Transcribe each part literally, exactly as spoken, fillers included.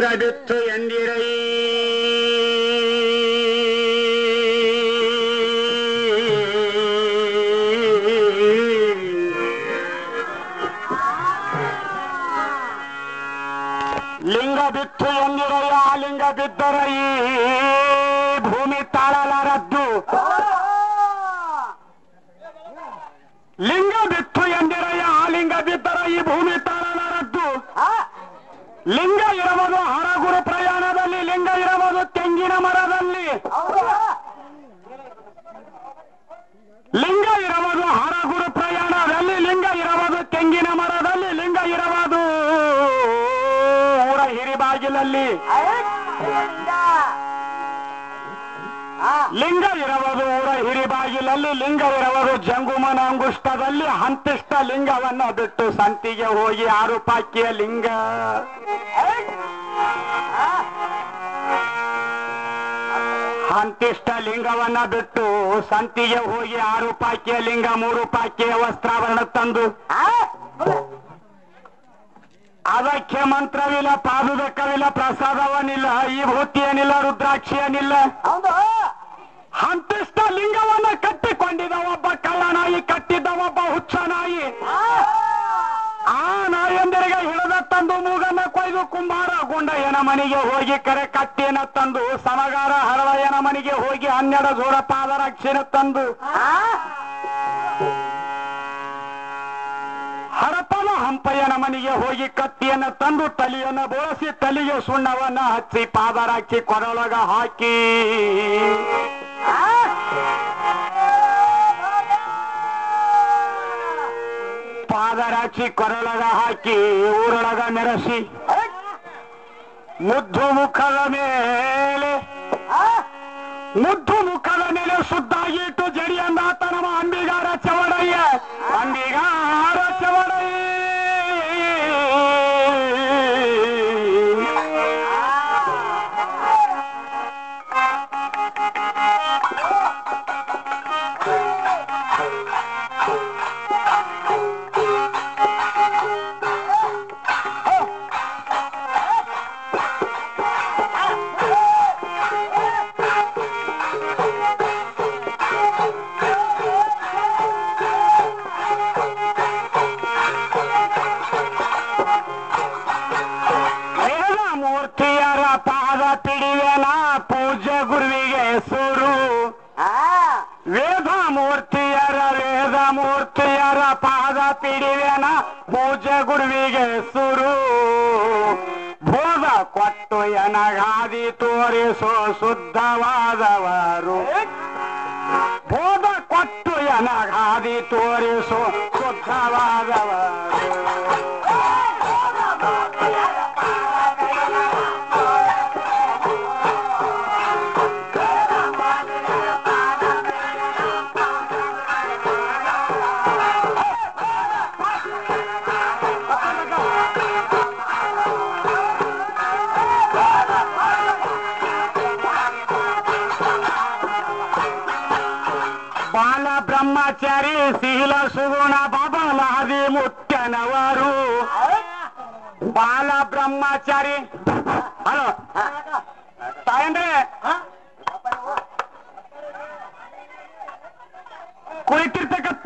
ಬಿತ್ತು ಎಂದಿರೈ ಲಿಂಗ ಬಿತ್ತು ಎಂದಿರಯ್ಯ ಲಿಂಗ ಬಿದ್ದರೈ ಭೂಮಿ ತಾಳಲಾರದ್ದು ಲಿಂಗ ಬಿತ್ತು ಎಂದಿರಯ್ಯ ಲಿಂಗ ಬಿದ್ದರ ಈ ಭೂಮಿ ತಾಳಲಾರದ್ದು ಲಿಂಗ ಇರಬಹುದು ಹರಗುರು ಪ್ರಯಾಣದಲ್ಲಿ ಲಿಂಗ ಇರಬಹುದು ತೆಂಗಿನ ಮರದಲ್ಲಿ ಲಿಂಗ ಇರಬಹುದು ಹರಗುರು ಪ್ರಯಾಣದಲ್ಲಿ ಲಿಂಗ ಇರಬಹುದು ತೆಂಗಿನ ಮರದಲ್ಲಿ ಲಿಂಗ ಇರಬಹುದು ಊರ ಹಿರಿಬಾಗಿಲಲ್ಲಿ ಲಿಂಗ ಇರಬಹುದು ಊರ ಹಿರಿಬಾಗಿಲಲ್ಲಿ ಲಿಂಗ ಇರಬಹುದು ಜಂಗುಮನ ಅಂಗುಷ್ಟದಲ್ಲಿ ಹಂತಿಷ್ಟ ಲಿಂಗವನ್ನ ಬಿಟ್ಟು ಸಂತಿಗೆ ಹೋಗಿ ಆರು ಪಾಕಿಯ ಲಿಂಗ ಹಂತಿಷ್ಟ ಲಿಂಗವನ್ನ ಬಿಟ್ಟು ಸಂತಿಗೆ ಹೋಗಿ ಆರು ಪಾಕಿಯ ಲಿಂಗ ಮೂರು ಪಾಕಿಯ ವಸ್ತ್ರಾಭರಣ ತಂದು ಅದಕ್ಕೆ ಮಂತ್ರವಿಲ್ಲ ಪಾದುದಕ್ಕವಿಲ್ಲ ಪ್ರಸಾದವನಿಲ್ಲ ಈ ಭೂತಿಯನಿಲ್ಲ ರುದ್ರಾಕ್ಷಿಯನಿಲ್ಲ ಹಂತಿಷ್ಟ ಲಿಂಗವನ್ನ ಕಟ್ಟಿಕೊಂಡಿದ್ದ ಒಬ್ಬ ಕಳ್ಳನಾಯಿ ಕಟ್ಟಿದ್ದ ಒಬ್ಬ ಹುಚ್ಚ ನಾಯಿ ಆ ನಾಯಂದರಿಗೆ ಹಿಡಿದ ತಂದು ಮೂಗನ್ನ ಕೊಯ್ದು ಕುಂಬಾರ ಗುಂಡಯ್ಯನ ಮನೆಗೆ ಹೋಗಿ ಕರೆ ಕಟ್ಟಿನ ತಂದು ಸಮಗಾರ ಹರಳಯ್ಯನ ಮನೆಗೆ ಹೋಗಿ ಹನ್ನೆರಡು ಜೋರ ಪಾದರಕ್ಷೆನ ತಂದು ಹರಪನ ಹಂಪಯ್ಯನ ಮನೆಗೆ ಹೋಗಿ ಕತ್ತಿಯನ್ನ ತಂದು ತಲೆಯನ್ನ ಬೋಳಿಸಿ ತಲೆಗೆ ಸುಣ್ಣವನ್ನ ಹಚ್ಚಿ ಪಾದರಾಕ್ಷಿ ಕೊರಳೊಳಗ ಹಾಕಿ ಪಾದರಾಕ್ಷಿ ಕೊರಳಗ ಹಾಕಿ ಊರೊಳಗ ಮೆರೆಸಿ ಮುದ್ದು ಮುಖದ ಮೇಲೆ ಮುದ್ದು ಮುಖದ ಮೇಲೆ ಸುದ್ದಾಗಿಟ್ಟು ಜಡಿಯಂದಾತ ನಮ್ಮ ಅಂಬಿಗಾರ ಚವಡಯ್ಯ ಅಂಬಿಗಾರ ಚವಡಯ್ಯ ಪಿಡಿವೆನ ಪೂಜೆ ಗುರುವಿಗೆ ಸುರು ಭೋಗ ಕೊಟ್ಟು ಎನಗಾದಿ ತೋರಿಸೋ ಶುದ್ಧವಾದವರು ಭೋಗ ಕೊಟ್ಟು ಎನಗಾದಿ ತೋರಿಸೋ ಶುದ್ಧವಾದವರು ಬ್ರಹ್ಮಚಾರಿ ಶೀಲ ಸುಗುಣ ಬಾಬಲಾದಿ ಮುತ್ಯನವರು ಬಾಲ ಬ್ರಹ್ಮಚಾರಿ ಹಲೋ ತಾಯಂದ್ರೆ ಕುಳಿತಿರ್ತಕ್ಕಂಥ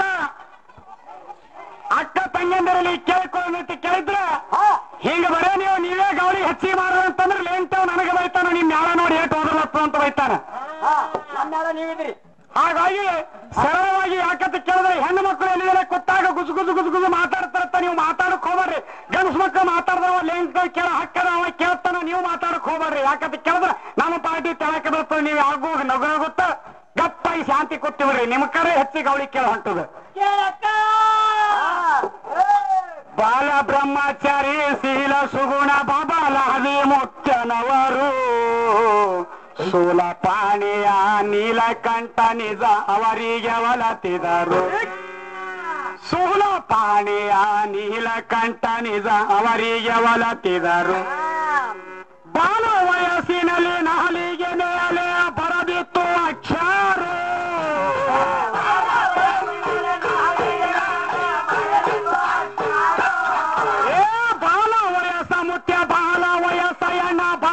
ಅಕ್ಕ ತಂಗಂದರಲ್ಲಿ ಕೇಳ್ಕೊಳ್ಳಿ ಕೇಳಿದ್ರ ಹಿಂಗ ಬರೇ ನೀವು ನೀವೇ ಗಾಳಿ ಹಚ್ಚಿ ಮಾಡೋದಂತಂದ್ರೆ ಲೇಂಟವ್ ನನಗೆ ಬೈತಾನ ನಿಮ್ ಮ್ಯಾಲ ನೋಡಿ ಏಟ್ ಹೋದ್ರಲತ್ತು ಅಂತ ಬೈತಾನ ನೀವಿದ್ರಿ ಹಾಗಾಗಿ ಸರಳವಾಗಿ ಯಾಕಂತ ಕೇಳಿದ್ರೆ ಹೆಣ್ಣು ಮಕ್ಕಳು ಎಲ್ಲಿದ್ದಾರೆ ಕೊಟ್ಟಾಗ ಗುಜು ಗುಜು ಗುಜು ಗುಜು ಮಾತಾಡ್ತಾರತ್ತ ನೀವು ಮಾತಾಡಕ್ ಹೋಗ್ಬರ್ರಿ ಗಂಡಸು ಮಕ್ಕಳು ಮಾತಾಡ್ದವ ಲೇಂಕ ಕೇಳ ಹಕ್ಕದ ಅವ ಕೇಳ್ತಾನ ನೀವು ಮಾತಾಡಕ್ ಹೋಗ್ಬರ್ರಿ ಯಾಕಂತ ಕೇಳಿದ್ರೆ ನಮ್ಮ ಪಾರ್ಟಿ ತೆಳಕ ಬರ್ತದೆ ನೀವು ಯಾಕೂ ನಗು ನಗುತ್ತ ಗಪ್ಪಾಗಿ ಶಾಂತಿ ಕೊಟ್ಟಿವ್ರಿ ನಿಮ್ ಕರೆ ಹೆಚ್ಚಿಗೆ ಅವಳಿ ಕೇಳ ಹೊಂಟದ ಬಾಲ ಬ್ರಹ್ಮಚಾರಿ ಶೀಲ ಸುಗುಣ ಬಾಬಾಲಾದಿ ಮುತ್ಯನವರು ಸೂಲ ಪಾಣಿಯ ನೀಲಕಂಠ ನಿಜ ಅವರಿಗೆ ಒಲತಿದರು ಸೂಲ ಪಾಣಿಯ ನೀಲಕಂಠ ನಿಜ ಅವರಿಗೆ ಒಲತಿದರು ಬಾಲ ವಯಸ್ಸಿನಲ್ಲಿ ನಾಲಿಗೆ ಮೇಲೆ ಬರದಿತ್ತು ಅಕ್ಷರ ಏ ಬಾಲ ವಯಸ್ಸ ಮುತ್ಯ ಬಾಲ ವಯಸ್ಸ ಎಣ್ಣ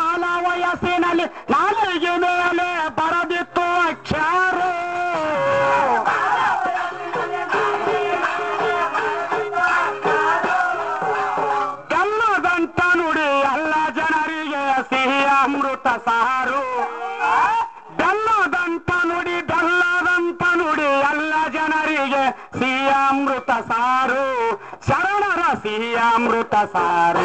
ಸಿಹಿಯಾಮೃತ ಸಾರು ಶರಣರ ಸಿಹಿಯಾಮೃತ ಸಾರು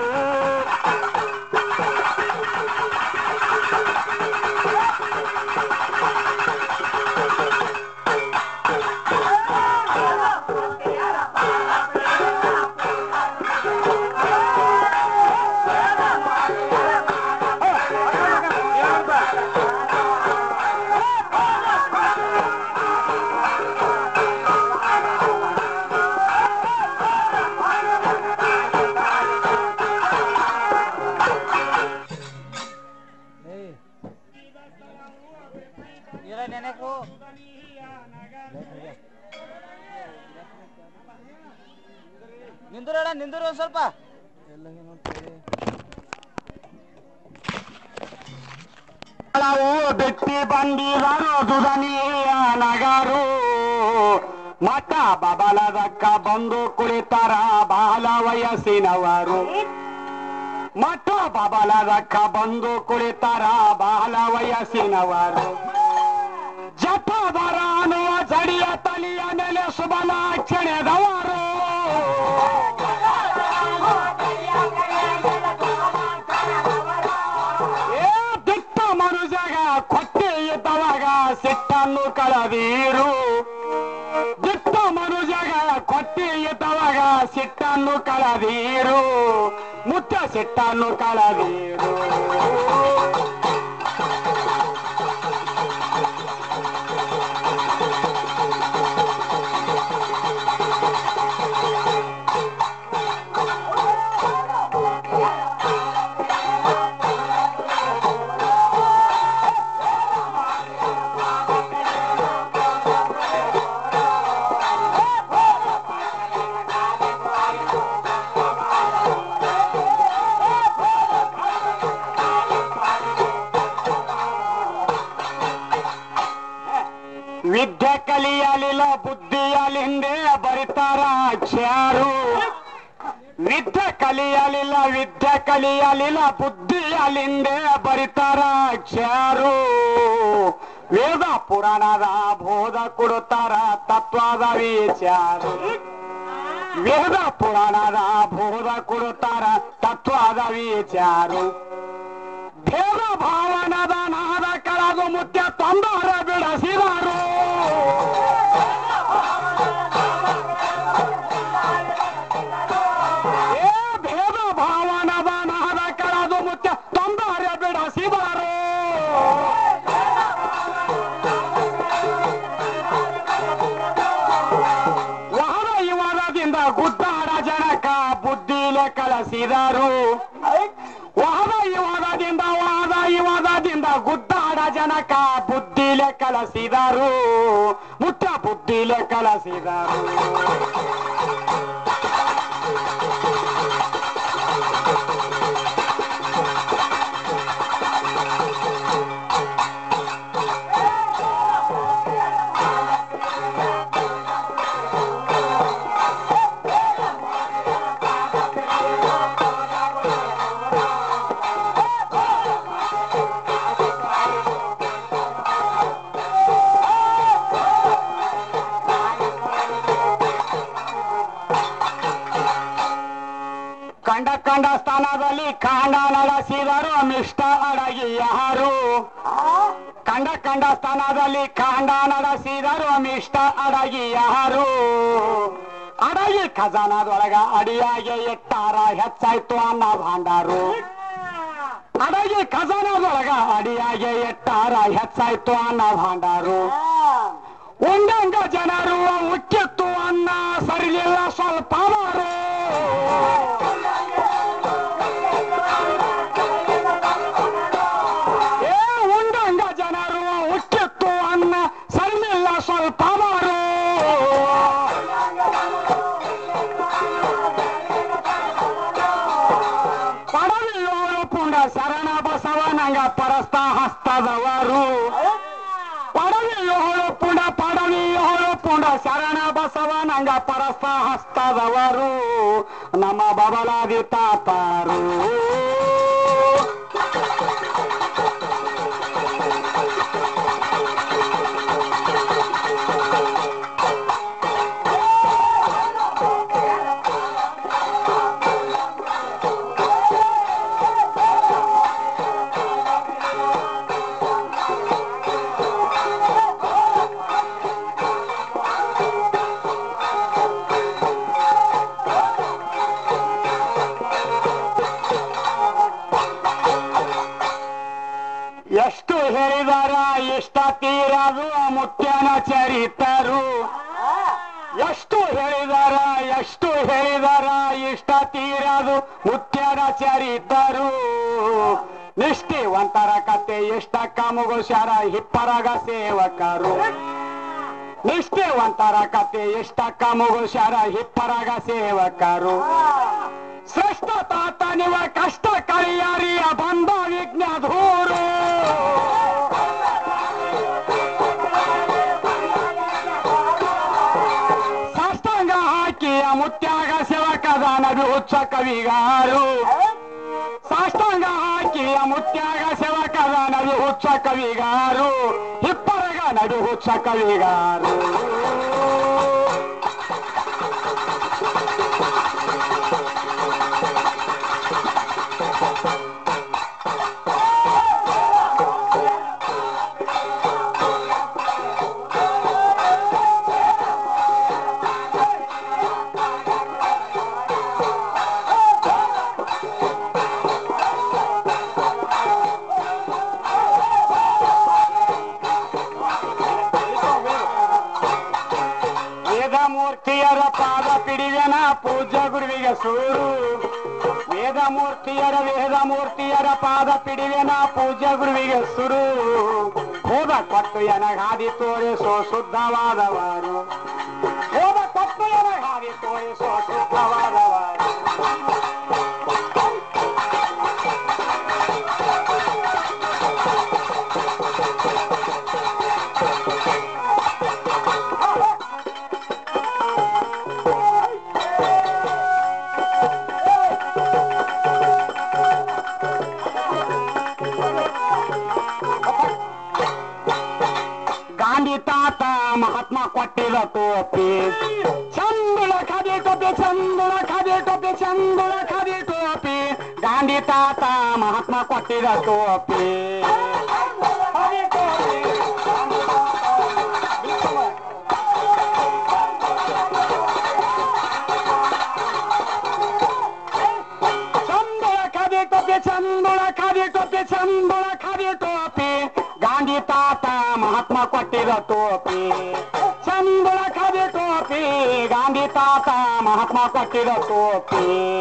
ನಿಂದುರಣ ನಿಂದುರು ಒಂದ್ ಸ್ವಲ್ಪ ಬಿಟ್ಟಿ ಬಂದಿದರು ದುದನಿಯ ನಗರು ಮಠ ಬಬಲದಕ್ಕ ಬಂದು ಕುಳಿತರ ಬಾಲ ವಯಸ್ಸಿನವರು ಮಠ ಬಬಲದಕ್ಕ ಬಂದು ಕುಳಿತರ ಬಾಲ ವಯಸ್ಸಿನವರು ಜಪದರ ಅನ್ನುವ ಜಡಿಯ ತಲಿಯ ನೆಲೆ ಸುಬಲಾಕ್ಷಣೆದವರು ಏ ದಿಟ್ಟ ಮನುಜಗ ಕೊಟ್ಟಿ ಇದ್ದವಾಗ ಸಿಟ್ಟನ್ನು ಕಳದೀರು ದಿಟ್ಟ ಮನುಜಗ ಕೊಟ್ಟಿ ಇದ್ದವಾಗ ಸಿಟ್ಟನ್ನು ಕಳದೀರು ಮುತ್ತ ಸಿಟ್ಟನ್ನು ಕಳದೀರು ವಿದ್ಯೆ ಕಲಿಯಲಿಲ್ಲ ಬುದ್ಧಿಯಲಿಂದೆ ಬರಿತಾರ ಅಕ್ಷರು ವಿದ್ಯೆ ಕಲಿಯಲಿಲ್ಲ ವಿದ್ಯೆ ಕಲಿಯಲಿಲ್ಲ ಬುದ್ಧಿಯಲಿಂದೆ ಬರಿತಾರ ಅಕ್ಷರು ವೇದ ಪುರಾಣದ ಬೋಧ ಕೊಡುತ್ತಾರ ತತ್ವದ ವಿಚಾರ ವೇದ ಪುರಾಣದ ಬೋಧ ಕೊಡುತ್ತಾರ ತತ್ವದ ವಿಚಾರ ಭೇದ ಭಾವನದ ನಾದ ಕಳೆದು ಮುತ್ಯ ತೊಂದರೆ ಬಿಡಿಸಿದರು ಏ ಭೇದ ಭಾವನದ ನಾದ ಕಳೆದು ಮುತ್ಯ ತೊಂದರೆ ಬಿಡಿಸಿದರು ವಾದ ವಿವಾದದಿಂದ ಗುದ್ದಾಡ ಜನಕ ಬುದ್ಧಿಲೆ ಕಳಿಸಿದರು ವಾದ ವಿವಾದದಿಂದ ವಾದ ವಿವಾದದಿಂದ ಗುದ್ದಾಡ ಜನಕ ಬುದ್ಧಿಲೆ ಕಳಿಸಿದರು ಮುಟ್ಟ ಬುದ್ಧಿಲೆ ಕಳಿಸಿದರು ಕಂಡ ಕಂಡ ಸ್ಥಾನದಲ್ಲಿ ಕಾಂಡ ನಡೆಸಿದರು ಮಿಷ್ಟ ಅಡಗಿ ಯಾರು ಕಂಡ ಕಂಡ ಸ್ಥಾನದಲ್ಲಿ ಕಾಂಡ ನಡೆಸಿದರು ಮಿಷ್ಟ ಅಡಗಿ ಯಾರು ಅಡಗಿ ಖಜಾನದೊಳಗ ಅಡಿಯಾಗೆ ಇಟ್ಟಾರ ಹೆಚ್ಚಾಯ್ತು ಅನ್ನ ಭಾಂಡಾರು ಅಡಗಿ ಖಜಾನದೊಳಗ ಅಡಿಯಾಗೆ ಇಟ್ಟಾರ ಹೆಚ್ಚಾಯ್ತು ಅನ್ನ ಭಾಂಡಾರು ಒಂದಂಗ ಜನರು ಉಕ್ಕಿತ್ತು ಅನ್ನ ಸರಿಲಿಲ್ಲ ಸ್ವಲ್ಪ ಮಾರು ಏ ಉಂಡಂಗ ಜನರು ಉಕ್ಕಿತ್ತು ಅನ್ನ ಸರಿಲಿಲ್ಲ ಸ್ವಲ್ಪ ಮಾರು ಪಡವಿಯೋಳು ಪುಂಡ ಶರಣ ಬಸವನಂಗ ಪರಸ್ತ ಹಸ್ತದವರು ಪಡವಿಯೋಳು ಪುಂಡ ಪಡವಿಯೋಳು ಪುಂಡ ಶರಣ ಬಸವನಂಗ ಪರಸ್ತ ಹಸ್ತದವರು ನಮ್ಮ ಬಬಲಾದಿ ತಾತಾರು ತೀರದು ಮುತ್ಯನ ಚರಿತರು ಎಷ್ಟು ಹೇಳಿದಾರ ಎಷ್ಟು ಹೇಳಿದಾರ ಇಷ್ಟ ತೀರದು ಮುತ್ಯನ ಚರಿತರು ನಿಷ್ಠೆವಂತರ ಕತೆ ಎಷ್ಟಕ್ಕ ಮುಗುಸ್ಯಾರ ಹಿಪ್ಪರಗ ಸೇವಕರು ನಿಷ್ಠೆವಂತರ ಕತೆ ಎಷ್ಟಕ್ಕ ಮುಗುಸ್ಯಾರ ಹಿಪ್ಪರಗ ಸೇವಕರು ಶ್ರೇಷ್ಠ ತಾತ ನಿವ ಕಷ್ಟ ಕಳಿಯಾರಿಯ ಬಂದ ವಿಘ್ನಧೂರು ಸಾಷ್ಟಾಂಗ ಹಾಕಿಯ ಮುತ್ಯಾಗ ಸೇವಕದ ನಬಿ ಹುಚ್ಚ ಕವಿಗಾರು ಸಾಷ್ಟಾಂಗ ಹಾಕಿಯ ಮುತ್ಯಾಗ ಸೇವಕದ ನಬಿ ಹುಚ್ಚ ಕವಿಗಾರು ಹಿಪ್ಪರಗ ನಬಿ ಹುಚ್ಚ ಕವಿಗಾರು ವೇದಮೂರ್ತಿಯರ ಪಾದ ಪಿಡಿವೆನ ಪೂಜ್ಯ ಗುರುವಿಗೆ ಸೂರು ವೇದಮೂರ್ತಿಯರ ವೇದಮೂರ್ತಿಯರ ಪಾದ ಪಿಡಿವೆನ ಪೂಜ್ಯ ಗುರುವಿಗೆ ಸುರು ಹೋದ ಕೊಟ್ಟು ಎನಗಾದಿ ತೋರಿಸೋ ಶುದ್ಧವಾದವರು ಹೋದ ಕೊಟ್ಟು ಎನಗಾದಿ ತೋರಿಸೋ ಶುದ್ಧವಾದವರು ಗಾಂಧಿ ತಾತ ಮಹಾತ್ಮ ಕೊಟ್ಟಿದ ಟೋಪಿ ಚಂದುಳ ಖಾದಿ ಟೋಪಿ ಚಂದುಳ ಖಾದಿ ಟೋಪಿ ಚಂದುಳ ಖಾದಿ ಟೋಪಿ ಗಾಂಧಿ ತಾತ ಮಹಾತ್ಮ ಕೊಟ್ಟಿದ ಟೋಪಿ ಚಂದುಳ ಖಾದಿ ಟೋಪಿ ಚಂದುಳ ಖಾದಿ ಟೋಪಿ ಚಂದುಳ ಖಾದಿ ಟೋಪಿ ಗಾಂಧಿ ತಾತ ಮಹಾತ್ಮ ಕೊಟ್ಟಿದ ಟೋಪಿ ಚಂದುಳ ಖಾದಿ ಟೋಪಿ ಗಾಂಧಿ ತಾತ ಮಹಾತ್ಮ ಕೊಟ್ಟಿದ ಟೋಪಿ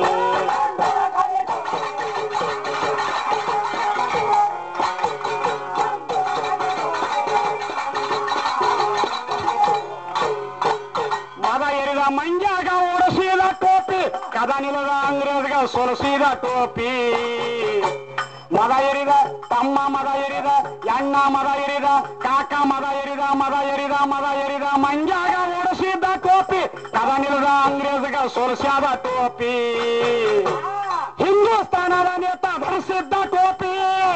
ಮದ ಎರಿದ ಮಂಜಾಗ ಉಡಿಸಿದ ಟೋಪಿ ಕದ ನಿಲದ ಅಂಗ್ರೇಜ್ಗ ಸೊಲಸಿದ ಟೋಪಿ ಮದ ಎರಿದ ತಮ್ಮ ಮದ ಎರಿದ ಎಣ್ಣ ಮದ ಎರಿದ ಕಾಕ ಮದ ಎರಿದ ಮದ ಎರಿದ ಮದ ಎರಿದ ಮಂಜಾಗ ಓಡಿಸಿದ್ದ ಟೋಪಿ ಕದ ನಿಲದ ಅಂಗ್ರೇಜ್ಗ ಸೊಲಸ್ಯಾದ ಟೋಪಿ ಹಿಂದೂಸ್ತಾನದ ನೇತ ಧರಿಸಿದ್ದ ಟೋಪಿ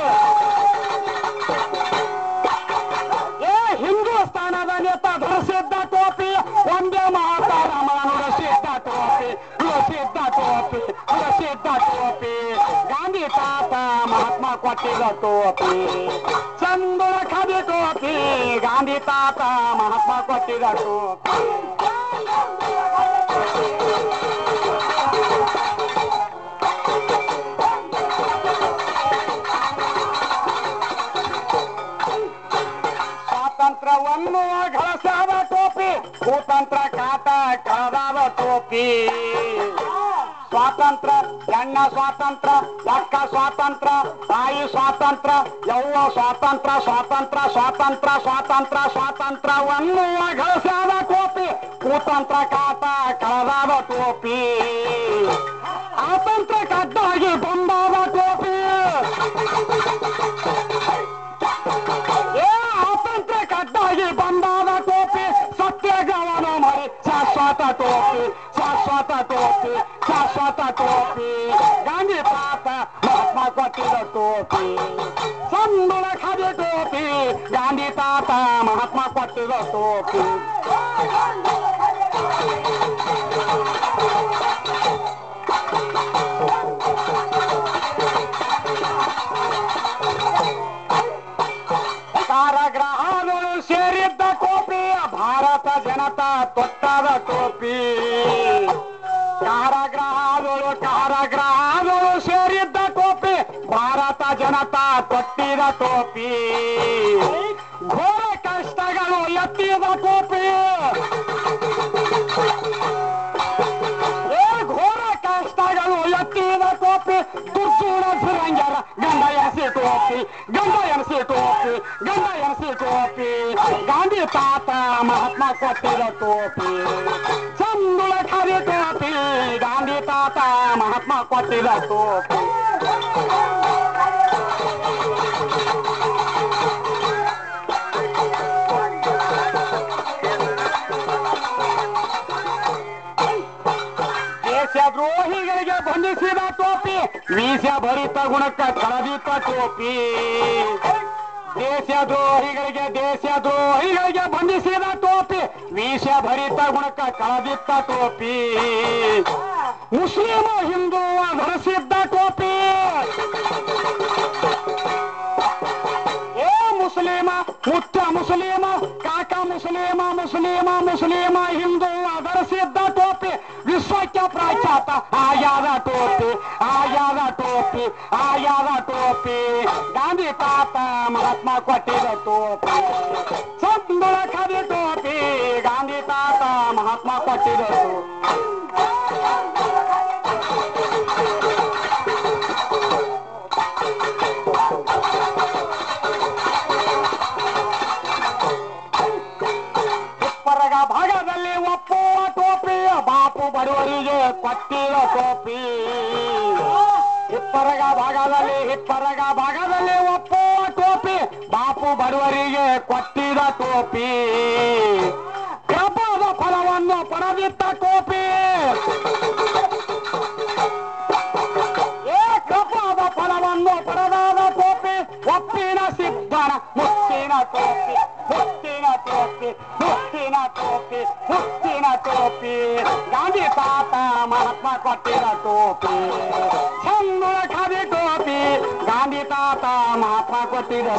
ಏ ಹಿಂದೂಸ್ತಾನದ ನೇತ ಧರಿಸಿದ್ದ ಟೋಪಿ ಒಂದೇ ಮಾತಾಡ ನುಡಿಸಿದ್ದ ಟೋಪಿ ನುಡಿಸಿದ್ದ ಟೋಪಿ ನುಡಿಸಿದ್ದ ಟೋಪಿ ಗಾಂಧಿ ತಾತ ಮಹಾತ್ಮ ಕೊಟ್ಟಿದ ಟೋಪಿ ಚಂದುಳ ಖಾದಿ ಟೋಪಿ ಗಾಂಧಿ ತಾತ ಮಹಾತ್ಮ ಕೊಟ್ಟಿದ ಟೋಪಿ ಸ್ವಾತಂತ್ರ್ಯವನ್ನು ಗಳಿಸಾದ ಟೋಪಿ ಕೂತಂತ್ರ ಕಾಟ ಕಳೆದಾದ ಟೋಪಿ ಸ್ವಾತಂತ್ರ್ಯ ಎಣ್ಣ ಸ್ವಾತಂತ್ರ್ಯ ಅಕ್ಕ ಸ್ವಾತಂತ್ರ್ಯ ತಾಯಿ ಸ್ವಾತಂತ್ರ್ಯ ಯವ್ವ ಸ್ವಾತಂತ್ರ್ಯ ಸ್ವಾತಂತ್ರ್ಯ ಸ್ವಾತಂತ್ರ್ಯ ಸ್ವಾತಂತ್ರ್ಯ ಸ್ವಾತಂತ್ರ್ಯವನ್ನು ಗಳಿಸಾದ ಟೋಪಿ ಕೂತಂತ್ರ ಕಾಟ ಕಳೆದಾದ ಟೋಪಿ ಆತಂತ್ರ ಕಡ್ಡಾಗಿ ಬಂದಾದ ಟೋಪಿ ಏ ಆತಂತ್ರ ಕಡ್ಡಾಗಿ ಬಂದಾದ ಟೋಪಿ ಸತ್ಯಗವನ ಮಾಡಿ ಶಾಶ್ವತ ಟೋಪಿ ಶಾಶ್ವತ ಟೋಪಿ ಶಾಶ್ವತ ಟೋಪಿ ಗಾಂಧಿ ತಾತ ಮಹಾತ್ಮ ಕೊಟ್ಟಿದ ಟೋಪಿ ಚಂದುಳ ಖಾದಿ ಟೋಪಿ ಗಾಂಧಿ ತಾತ ಮಹಾತ್ಮ ಕೊಟ್ಟಿದ ಟೋಪಿ ಕಾರಾಗೃಹಗಳು ಸೇರಿದ್ದ ಟೋಪಿ ಭಾರತ ಜನತಾ ತೊಟ್ಟಾದ ಟೋಪಿ ಕಾರಾಗೃಹಗಳು ಕಾರಾಗೃಹಗಳು ಸೇರಿದ್ದ ಟೋಪಿ ಭಾರತ ಜನತಾ ತೊಟ್ಟಿದ ಟೋಪಿ ಘೋರ ಟೋಪಿ ಏ ಘೋರ ಕಷ್ಟಗಳು ಎತ್ತಿದ ಟೋಪಿ ತುರ್ಸೂರ ಫಿರಂಗ್ಯಾರ ಗಂಡ ಎನಸಿ ಟೋಪಿ ಗಂಡ ಎನಸಿ ಟೋಪಿ ಗಂಡ ಎನಸಿ ಟೋಪಿ ಗಾಂಧಿ ತಾತ ಮಹಾತ್ಮ ಕೊಟ್ಟಿದ ಟೋಪಿ ಚಂದುಳ ಖಾರಿ ಟೋಪಿ ಗಾಂಧಿ ತಾತ ಮಹಾತ್ಮ ಕೊಟ್ಟಿದ ಟೋಪಿ ದೇಶದ್ರೋಹಿಗಳಿಗೆ ಬಂಧಿಸಿದ ಟೋಪಿ ವಿಷ ಭರಿತ ಗುಣಕ್ಕ ಕಳದಿತ್ತ ಟೋಪಿ ದೇಶದ್ರೋಹಿಗಳಿಗೆ ದೇಶದ್ರೋಹಿಗಳಿಗೆ ಬಂಧಿಸಿದ ಟೋಪಿ ವಿಷ ಭರಿತ ಗುಣಕ್ಕ ಕಳದಿತ್ತ ಟೋಪಿ ಮುಸ್ಲಿಮ ಹಿಂದೂ ಧರಿಸಿದ್ದ ಟೋಪಿ ಏ ಮುಸ್ಲಿಮ ಮುತ್ತ ಮುಸ್ಲಿಮ ಕಾಕ ಮುಸ್ಲಿಮ ಮುಸ್ಲಿಮ ಮುಸ್ಲಿಮ ಹಿಂದೂ ಧರಿಸಿದ್ದ ಟೋಪಿ ವಿಶ್ವಕ್ಕೆ ಪ್ರಖ್ಯಾತ ಆಯಾದ ಟೋಪಿ ಆಯಾದ ಟೋಪಿ ಆಯಾದ ಟೋಪಿ ಗಾಂಧಿ ತಾತ ಮಹಾತ್ಮ ಕೊಟ್ಟಿದ ಟೋಪಿ ಚಂದುಳ ಖಾದಿ ಟೋಪಿ ಗಾಂಧಿ ತಾತ ಮಹಾತ್ಮ ಕೊಟ್ಟಿದ ಉಪ್ಪರಗ ಭಾಗದಲ್ಲಿ ಒಪ್ಪುವ ಟೋಪಿ ಬಾಪು ಬಡವರಿಗೆ ಕೊಟ್ಟಿದ ಟೋಪಿ ಹಿಪ್ಪರಗ ಭಾಗದಲ್ಲಿ ಹಿಪ್ಪರಗ ಭಾಗದಲ್ಲಿ ಒಪ್ಪುವ ಟೋಪಿ ಬಾಪು ಬಡವರಿಗೆ ಕೊಟ್ಟಿದ ಟೋಪಿ ಕೃಪದ ಫಲವನ್ನು ಪಡೆದಿತ್ತ ಟೋಪಿ ಏ ಕೃಪದ ಫಲವನ್ನು ಪಡೆದಾದ ಟೋಪಿ ಒಪ್ಪಿನ ಸಿದ್ಧನ ಮುತ್ತಿನ ಟೋಪಿ ಮುತ್ತಿನ ಟೋಪಿ ಮುತ್ತಿನ ಟೋಪಿ ಮುತ್ತಿನ ಟೋಪಿ ಗಾಂಧಿ ತಾತ ಮಹಾತ್ಮ ಕೊಟ್ಟಿದ ಟೋಪಿ ಚಂದುಳ ಖಾದಿ ಟೋಪಿ ಗಾಂಧಿ ತಾತ ಮಹಾತ್ಮ ಕೊಟ್ಟಿದ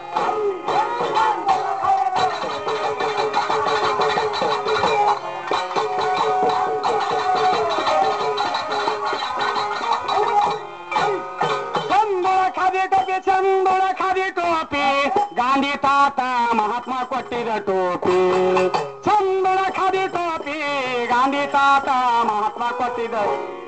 ಚಂದುಳ ಖಾದಿ ಟೋಪಿ ಚಂದುಳ ಖಾದಿ ಟೋಪಿ ಗಾಂಧಿ ತಾತ ಮಹಾತ್ಮ ಕೊಟ್ಟಿದ ಟೋಪಿ ಚಂದುಳ ಖಾದಿ ಟೋಪಿ ಗಾಂಧಿ ತಾತ ಮಹಾತ್ಮ ಕೊಟ್ಟಿದ